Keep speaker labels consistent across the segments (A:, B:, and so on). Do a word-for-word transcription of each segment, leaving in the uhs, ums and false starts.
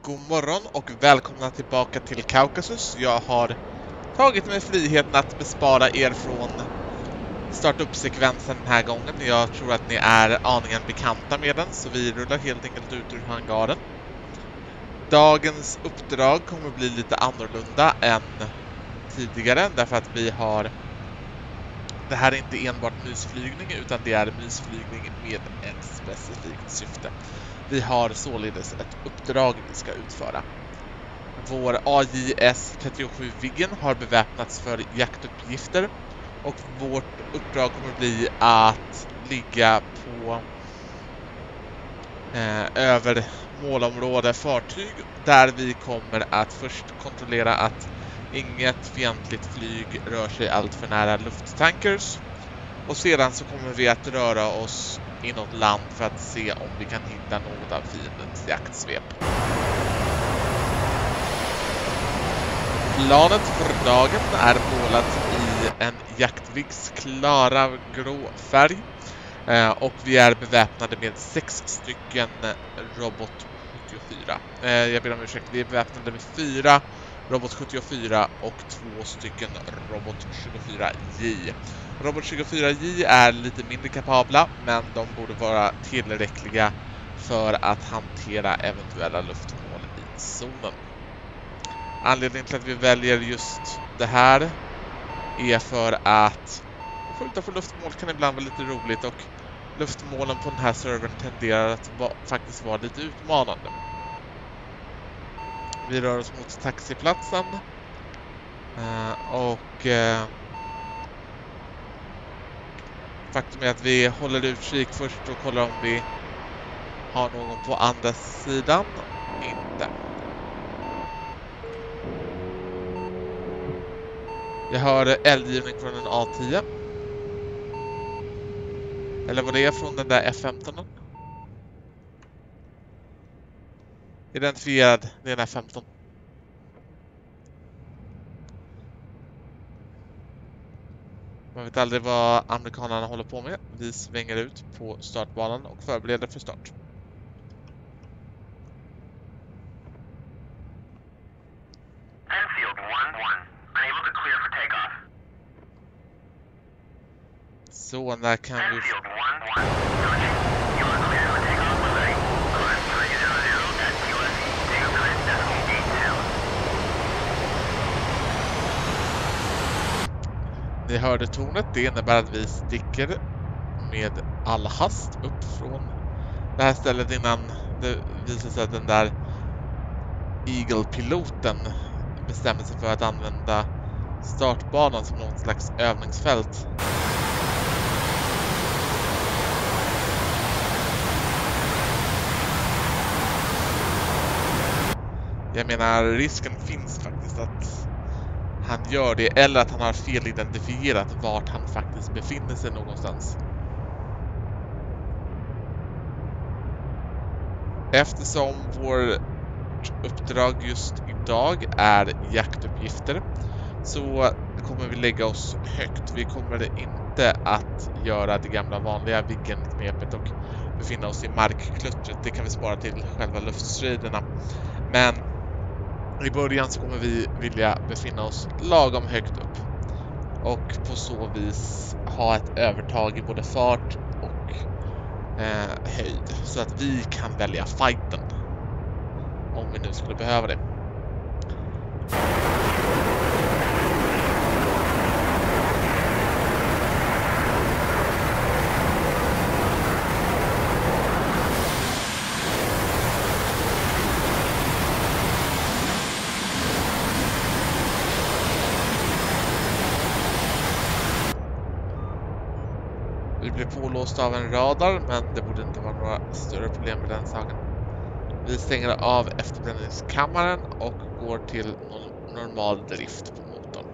A: God morgon och välkomna tillbaka till Kaukasus. Jag har tagit mig friheten att bespara er från startup-sekvensen den här gången. Jag tror att ni är aningen bekanta med den, så vi rullar helt enkelt ut ur hangaren. Dagens uppdrag kommer att bli lite annorlunda än tidigare, därför att vi har... Det här är inte enbart mysflygning, utan det är mysflygning med ett specifikt syfte. Vi har således ett uppdrag vi ska utföra. Vår A J S trettiosju Viggen har beväpnats för jaktuppgifter och vårt uppdrag kommer bli att ligga på eh, över målområde fartyg, där vi kommer att först kontrollera att inget fientligt flyg rör sig allt för nära lufttankers, och sedan så kommer vi att röra oss inåt land för att se om vi kan hitta något av fiendens jaktsvep. Planet för dagen är målat i en Jaktviggs klara grå färg, eh, och vi är beväpnade med sex stycken Robot sjuttiofyra. Eh, jag ber om ursäkt, vi är beväpnade med fyra Robot sjuttiofyra och två stycken Robot tjugofyra J. Robot tjugofyra J är lite mindre kapabla, men de borde vara tillräckliga för att hantera eventuella luftmål i zonen. Anledningen till att vi väljer just det här är för att skjuta för luftmål kan ibland vara lite roligt, och luftmålen på den här servern tenderar att va- faktiskt vara lite utmanande. Vi rör oss mot taxiplatsen uh, och uh, faktum är att vi håller utkik först och kollar om vi har någon på andra sidan. Inte. Jag hör eldgivning från en A tio. Eller vad det är från den där F femton. Identifierad, det är en F femton. Man vet aldrig vad amerikanerna håller på med. Vi svänger ut på startbanan och förbereder för start.
B: Enfield one one. Unable to clear for takeoff.
A: Så, när kan vi...
B: Enfield one one. You are clear for takeoff when ready. Climb three hundred at Q S E two nine decimal eight two.
A: Ni hörde tornet, det innebär att vi sticker med all hast upp från det här stället innan det visar sig att den där Eagle-piloten bestämmer sig för att använda startbanan som något slags övningsfält. Jag menar, risken finns faktiskt att han gör det, eller att han har felidentifierat vart han faktiskt befinner sig någonstans. Eftersom vårt uppdrag just idag är jaktuppgifter, så kommer vi lägga oss högt. Vi kommer inte att göra det gamla vanliga Viggen-knepet och befinna oss i markkluttret. Det kan vi spara till själva luftstriderna. Men i början så kommer vi vilja befinna oss lagom högt upp och på så vis ha ett övertag i både fart och eh, höjd, så att vi kan välja fighten om vi nu skulle behöva det. Vi blir pålåsta av en radar, men det borde inte vara några större problem med den saken. Vi stänger av efterbränningskammaren och går till normal drift på motorn.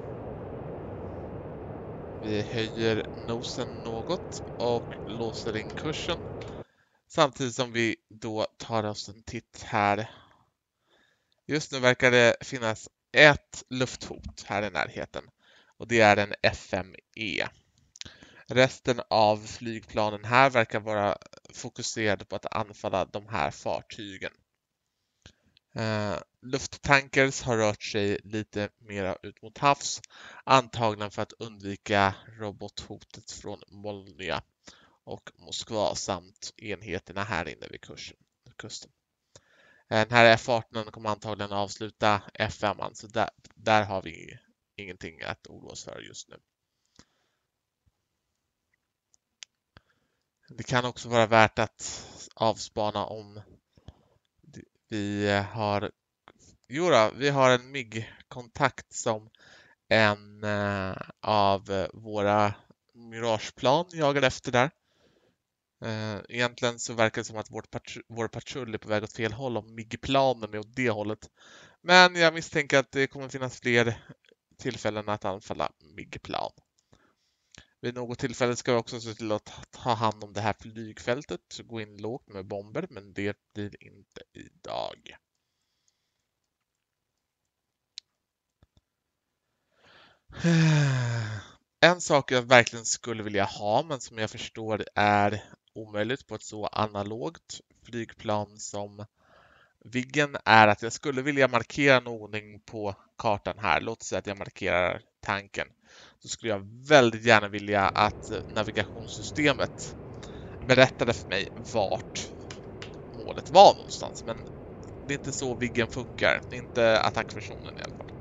A: Vi höjer nosen något och låser in kursen, samtidigt som vi då tar oss en titt här. Just nu verkar det finnas ett lufthot här i närheten, och det är en F fem E. Resten av flygplanen här verkar vara fokuserade på att anfalla de här fartygen. Eh, lufttankers har rört sig lite mera ut mot havs, antagligen för att undvika robothotet från Molnia och Moskva samt enheterna här inne vid kursen, kusten. Den här F arton kommer antagligen avsluta F fem, så där, där har vi ingenting att oroa oss för just nu. Det kan också vara värt att avspana om vi har jo då, vi har en M I G-kontakt som en eh, av våra Mirageplan jagar efter där. Eh, egentligen så verkar det som att vårt patru- vår patrull är på väg åt fel håll om M I G-planen är åt det hållet. Men jag misstänker att det kommer finnas fler tillfällen att anfalla M I G-plan. Vid något tillfälle ska vi också se till att ta hand om det här flygfältet, gå in lågt med bomber, men det blir inte idag. En sak jag verkligen skulle vilja ha, men som jag förstår är omöjligt på ett så analogt flygplan som Viggen, är att jag skulle vilja markera någonting på kartan här. Låt säga att jag markerar tanken. Så skulle jag väldigt gärna vilja att navigationssystemet berättade för mig vart målet var någonstans. Men det är inte så Viggen funkar. Det är inte attackversionen i alla fall.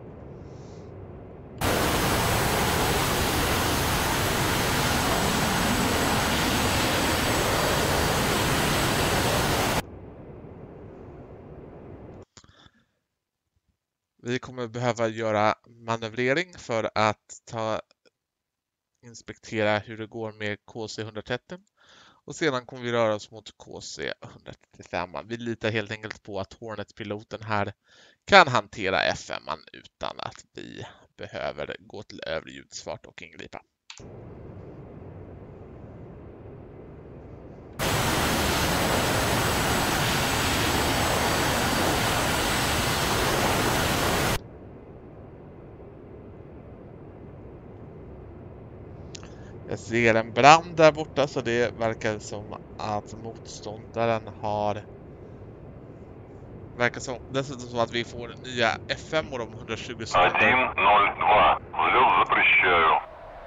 A: Vi kommer behöva göra manövrering för att ta inspektera hur det går med K C ett trettio och sedan kommer vi röra oss mot K C ett trettiofem. Vi litar helt enkelt på att Hornet-piloten här kan hantera F fem utan att vi behöver gå till övre ljudsfart och ingripa. Jag ser en brand där borta, så det verkar som att motståndaren har... Verkar som, dessutom som att vi får nya F fem om hundratjugo sekunder.
B: один ноль два. Взлет запрещаю.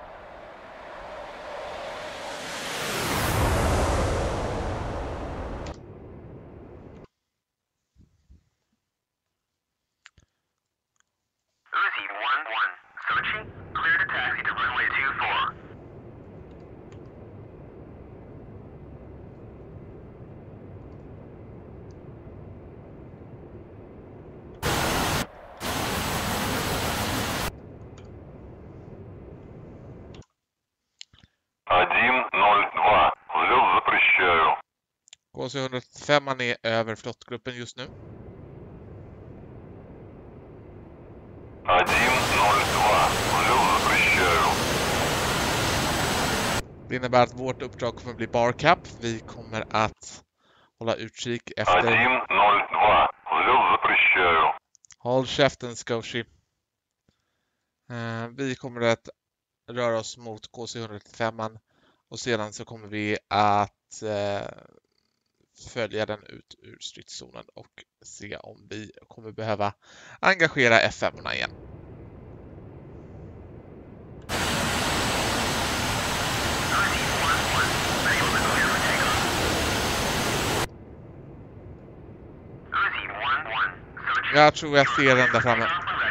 B: Uzi one one. Sochi, clear to taxi to runway two four. один ноль два. Взлет запрещаю.
A: K C ett trettiofem är över flottgruppen just nu.
B: один ноль два. Взлет запрещаю.
A: Det innebär att vårt uppdrag kommer att bli barcap. Vi kommer att hålla utkik efter...
B: один ноль два. Взлет запрещаю.
A: Håll käften, Scoshi. Eh, vi kommer att röra oss mot K C ett trettiofem och sedan så kommer vi att eh, följa den ut ur stridszonen och se om vi kommer behöva engagera F fem igen. Jag tror jag ser den där framme.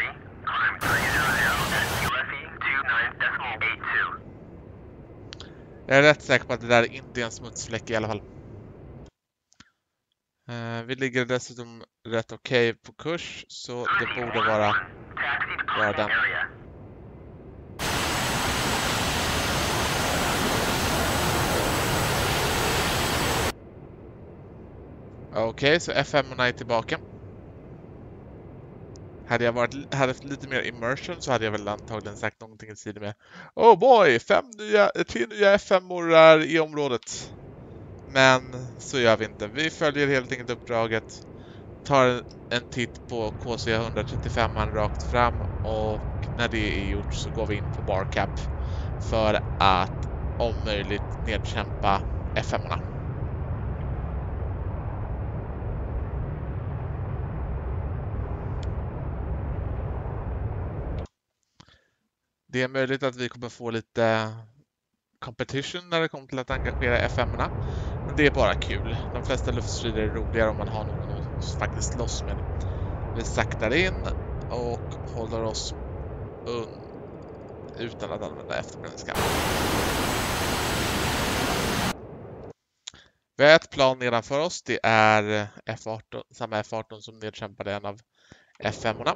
A: Jag är rätt säker på att det där inte är en smutsfläck i alla fall. Uh, vi ligger dessutom rätt okej okay på kurs, så det borde vara, vara den. Okej, okay, så F fem är tillbaka. Hade jag varit, hade haft lite mer immersion så hade jag väl antagligen sagt någonting i stil med Oh boy, fem nya, tre nya F fem-or är i området. Men så gör vi inte. Vi följer helt enkelt uppdraget, tar en titt på K C ett trettiofem rakt fram och när det är gjort så går vi in på barcap för att om möjligt nedkämpa F fem-orna. Det är möjligt att vi kommer få lite competition när det kommer till att engagera F M-erna. Men det är bara kul. De flesta luftstrider är roligare om man har någon att faktiskt slåss med. Vi saktar in och håller oss un utan att använda efterbränningskamp. Vi har ett plan nedanför oss. Det är F arton, samma F arton som nedkämpade en av F fem-orna.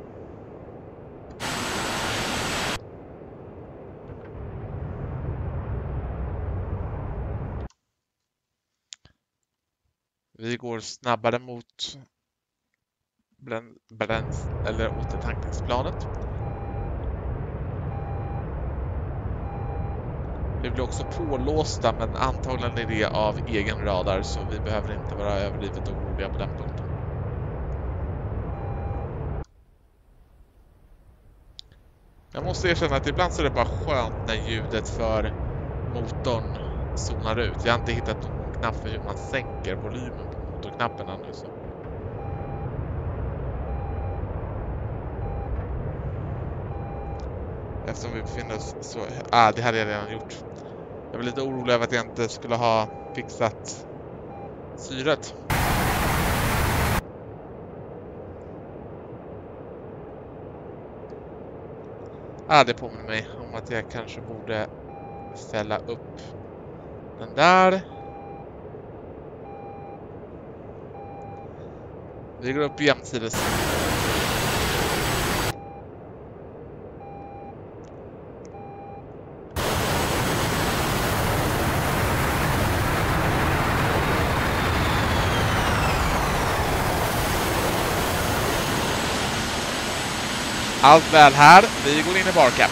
A: Vi går snabbare mot bräns eller återtankningsplanet. Vi blir också pålåsta, men antagligen är det av egen radar, så vi behöver inte vara överdrivet oroliga på den punkten. Jag måste erkänna att ibland så är det bara skönt när ljudet för motorn zonar ut. Jag har inte hittat någon knapp för hur man sänker volymen på motorknapparna nu. Så. Eftersom vi befinner oss så... Ah, det hade jag redan gjort. Jag var lite orolig över att jag inte skulle ha fixat syret. Ah, det påminner mig om att jag kanske borde fälla upp den där. Vi går upp jämsides. Allt väl här. Vi går in i barcap.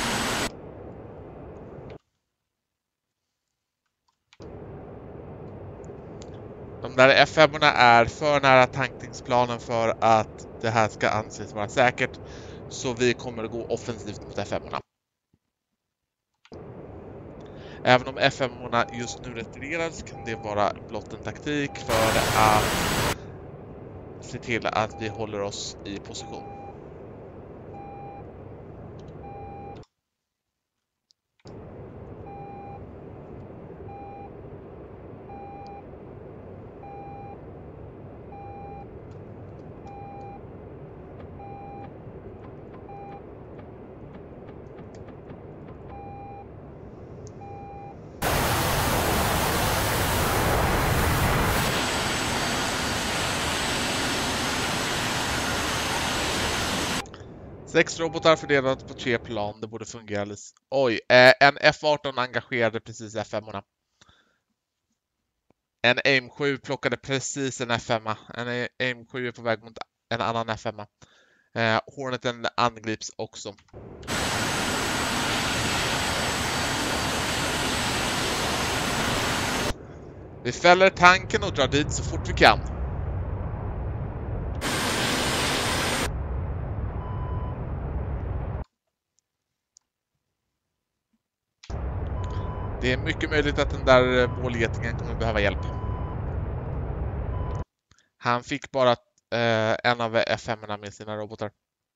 A: De där F fem-orna är för nära tankningsplanen för att det här ska anses vara säkert. Så vi kommer att gå offensivt mot F fem-orna. Även om F fem-orna just nu retirerar så kan det vara blott en taktik för att se till att vi håller oss i position. Sex robotar fördelat på tre plan. Det borde fungera. Oj, en F arton engagerade precis F fem-orna. En A I M sju plockade precis en F fem. En A I M sju är på väg mot en annan F fem. Horneten angrips också. Vi fäller tanken och drar dit så fort vi kan. Det är mycket möjligt att den där bålgetingen kommer behöva hjälp. Han fick bara eh, en av F fem-orna med sina robotar.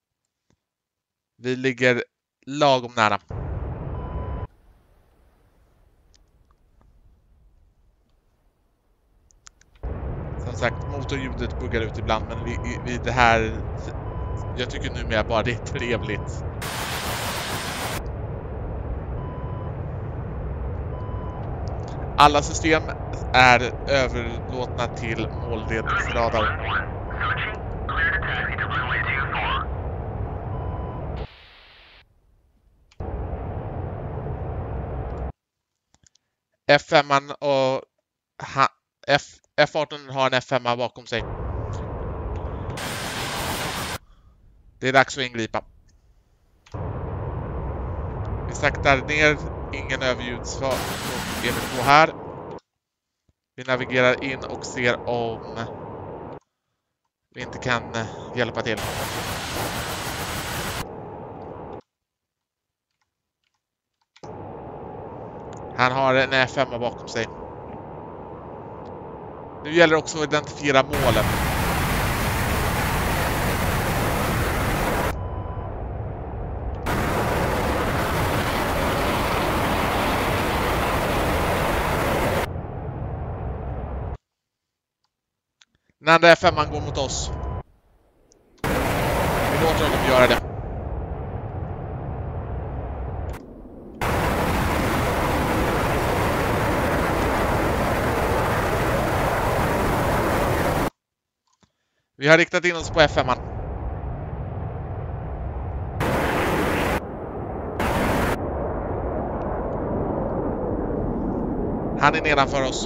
A: Vi ligger lagom nära. Som sagt, motorljudet buggar ut ibland, men vi, vi, det här... Jag tycker numera bara det är trevligt. Alla system är överlåtna till målledningsradar. F fem och F, F arton har en F fem bakom sig. Det är dags att ingripa. Vi saktar ner, ingen överljudsfart är vi på här. Vi navigerar in och ser om vi inte kan hjälpa till. Han har en F fem bakom sig. Nu gäller det också att identifiera målen. andra F fem går mot oss. Vi låter dem göra det. Vi har riktat in oss på F fem. Han är nedanför oss.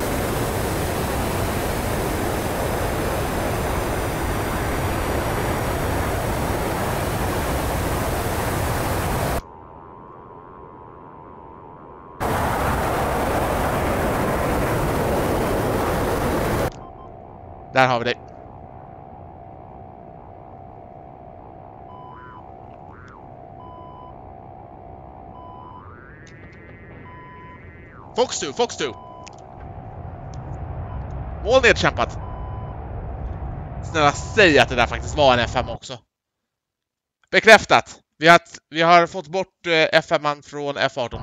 A: Där har vi det. Fox två, Fox två. Mål nedkämpat. Snälla säg att det där faktiskt var en F fem också. Bekräftat. Vi har, vi har fått bort F fem från F arton.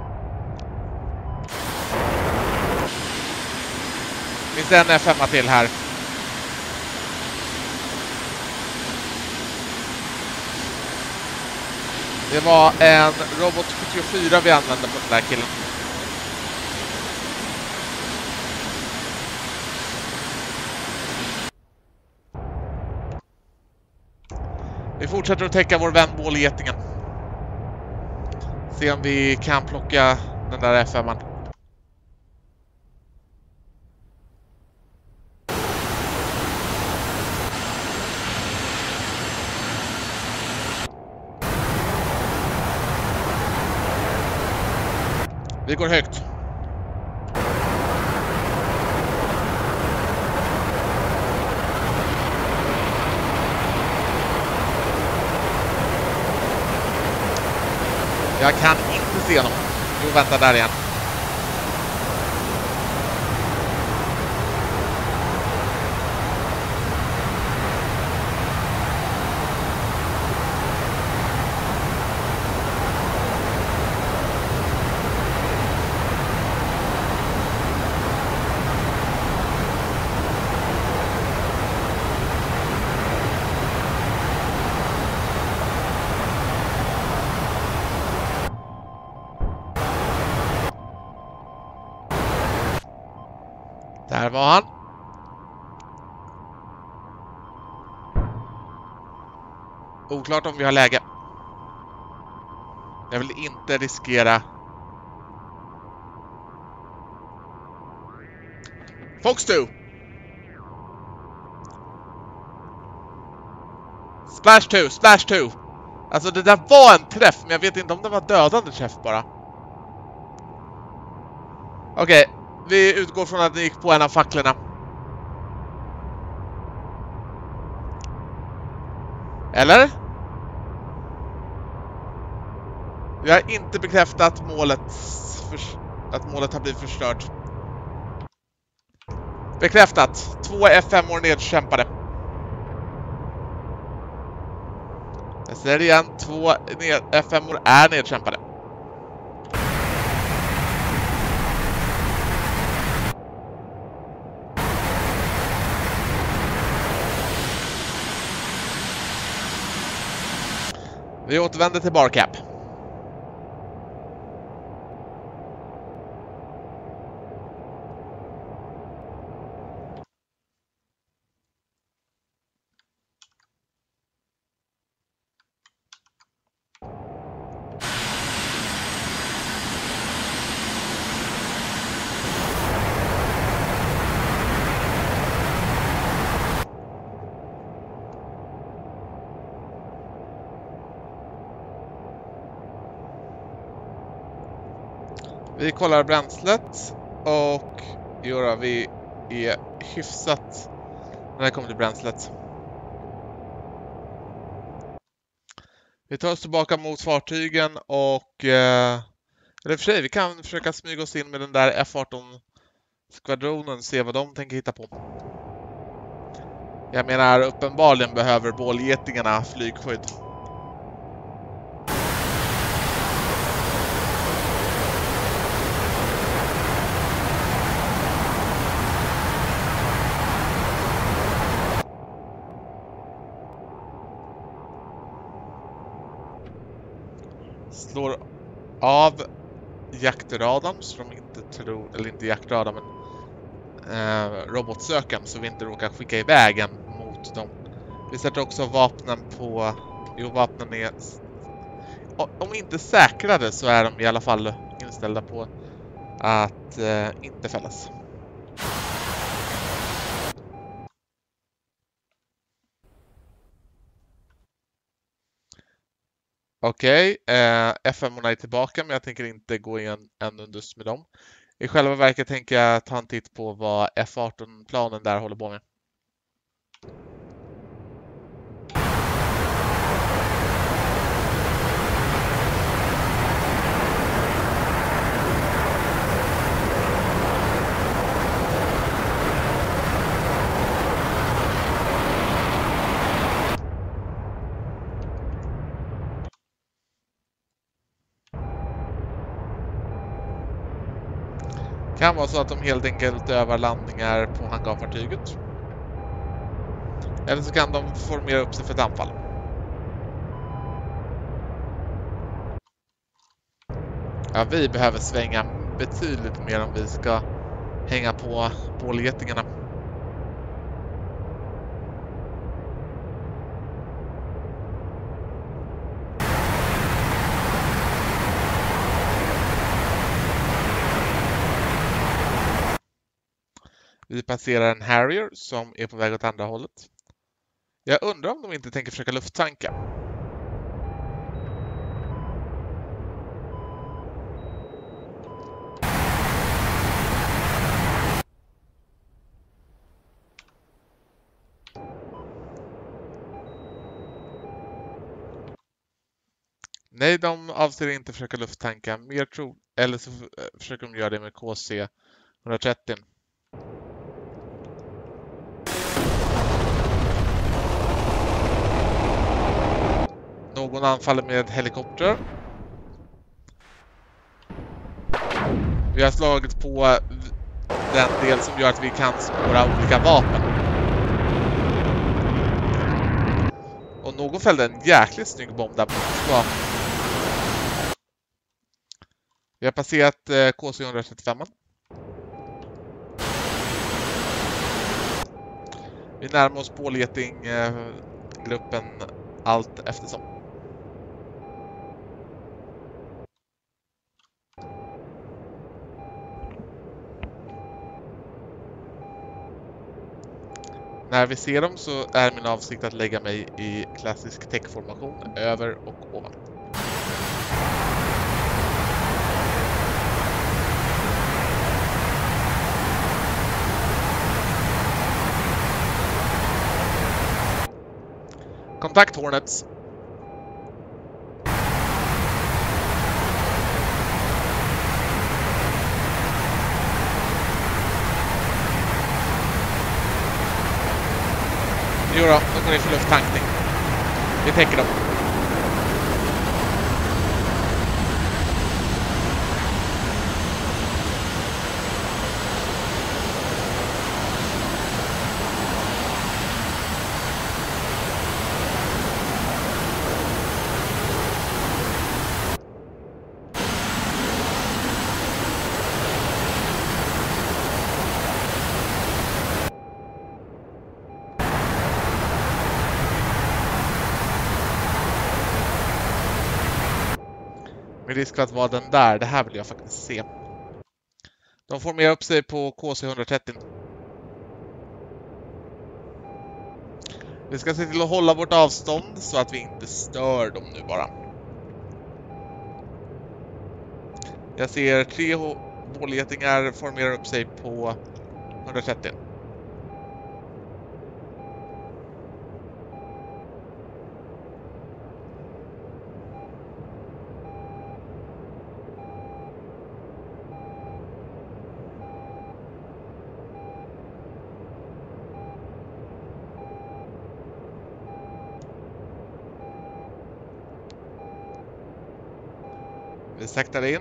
A: Finns det en F fem till här? Det var en Robot sjuttiofyra vi använde på den där killen. Vi fortsätter att täcka vår vän bålgetingen. Se om vi kan plocka den där F fem. Vi går högt. Jag kan inte se någon. Jo, vänta där igen. Där var han. Oklart om vi har läge. Jag vill inte riskera. Fox två. Splash två, Splash två. Alltså det där var en träff, men jag vet inte om det var dödande träff bara. Okej. Okay. Vi utgår från att det gick på en av facklorna. Eller? Vi har inte bekräftat målet att målet har blivit förstört. Bekräftat. Två F fem-år nedkämpade. Jag säger det igen. Två F fem-år är nedkämpade. Vi återvänder till Barcap. Vi kollar bränslet och gör vi är hyfsat när det kommer till bränslet. Vi tar oss tillbaka mot fartygen och eh, eller för sig, vi kan försöka smyga oss in med den där F arton-skvadronen och se vad de tänker hitta på. Jag menar, uppenbarligen behöver bålgetingarna flygskydd. slår av jaktradarn så de inte tror, eller inte jaktradarn men eh, robotsökaren, så vi inte råkar skicka iväg en mot dem. Vi sätter också vapnen på, jo vapnen är, om inte säkrade så är de i alla fall inställda på att eh, inte fällas. Okej, okay, eh, F M-orna är tillbaka, men jag tänker inte gå igen en undust med dem. I själva verket tänker jag ta en titt på vad F arton-planen där håller på med. Kan vara så att de helt enkelt övar landningar på hangarfartyget. Eller så kan de formera upp sig för ett anfall. Ja, vi behöver svänga betydligt mer om vi ska hänga på bålgetingarna. Vi passerar en Harrier som är på väg åt andra hållet. Jag undrar om de inte tänker försöka lufttanka. Nej, de avser inte försöka lufttanka. Mer tro, eller så försöker de göra det med K C etthundratrettio. Någon anfaller med helikopter. Vi har slagit på den del som gör att vi kan spåra olika vapen. Och någon fällde en jäkligt snygg bomb där på Moskva. Vi har passerat K C etthundratrettiofem. Vi närmar oss bålgeting-gruppen allt eftersom. När vi ser dem så är min avsikt att lägga mig i klassisk täckformation över och ovan. Kontakt Hornets. Jo då, de går in för lufttankning. Vi täcker dem. Med risk för att vara den där, det här vill jag faktiskt se. De formerar upp sig på K C etthundratrettio. Vi ska se till att hålla vårt avstånd så att vi inte stör dem nu bara. Jag ser tre bålgetingar formerar upp sig på etthundratrettio. Vi saktar in.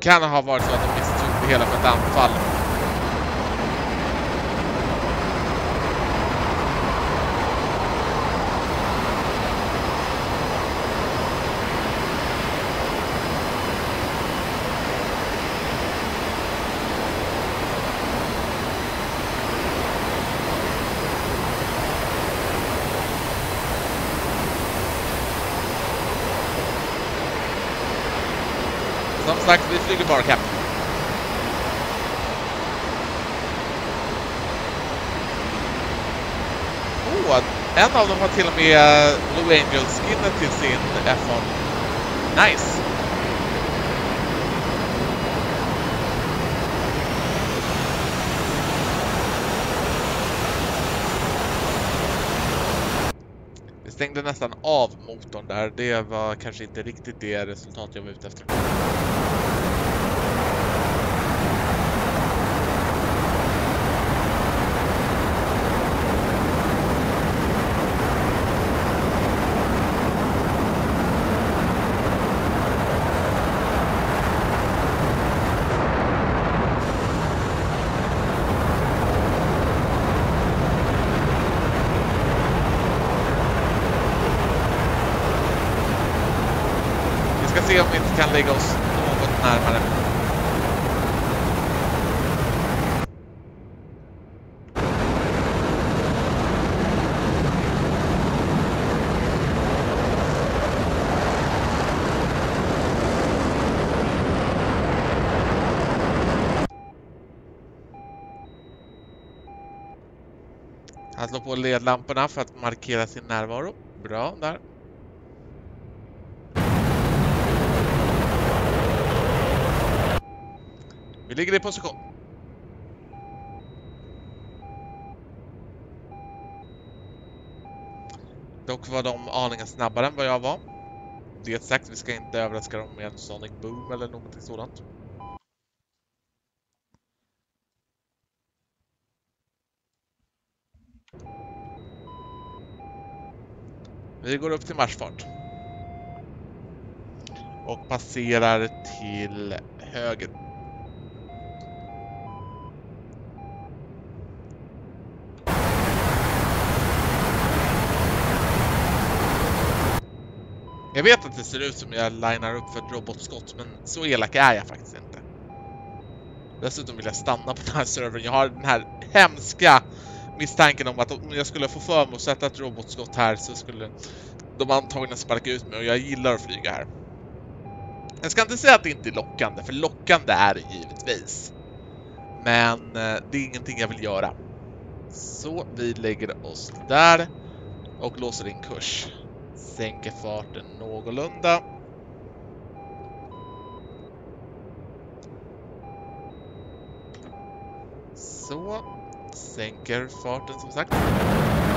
A: kan ha varit så att de misstog det hela för ett anfall. Som sagt, vi flyger bara kapp. Åh, oh, en av dem har till och med Blue Angel-skinnet till sin F one. Nice! Vi stängde nästan av motorn där. Det var kanske inte riktigt det resultat jag var ute efter. Vi ska se om vi inte kan lägga oss något närmare. Han slår på ledlamporna för att markera sin närvaro. Bra där. Vi ligger i position. Dock var de aningen snabbare än vad jag var. Det sagt, vi ska inte överraska dem med en Sonic Boom eller någonting sådant. Vi går upp till marschfart. Och passerar till höger. Jag vet att det ser ut som jag linar upp för ett robotskott, men så elak är jag faktiskt inte. Dessutom vill jag stanna på den här servern. Jag har den här hemska misstanken om att om jag skulle få för mig att sätta ett robotskott här så skulle de antagligen sparka ut mig, och jag gillar att flyga här. Jag ska inte säga att det inte är lockande, för lockande är det givetvis. Men det är ingenting jag vill göra. Så vi lägger oss där och låser in kurs. Sänker farten någorlunda. Så, sänker farten som sagt.